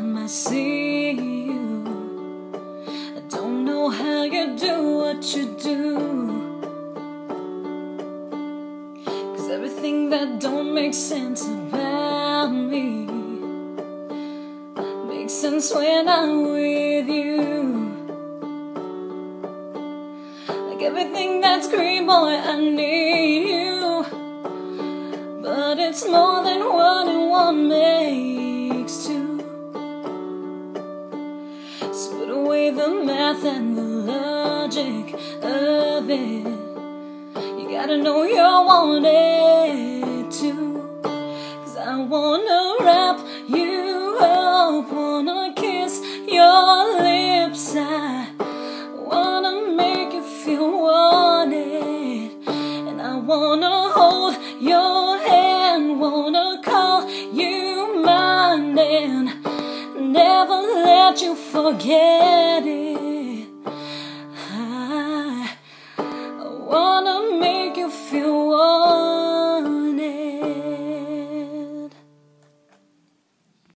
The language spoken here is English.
time I see you, I don't know how you do what you do, 'cause everything that don't make sense about me makes sense when I'm with you. Like everything that's green, boy, I need you, but it's more than one and one makes two. So put away the math and the logic of it. You gotta know you're wanted too, 'cause I wanna wrap you up, wanna kiss your lips, I wanna make you feel wanted, and I wanna hold your hand, wanna call you mine, and never let you forget it.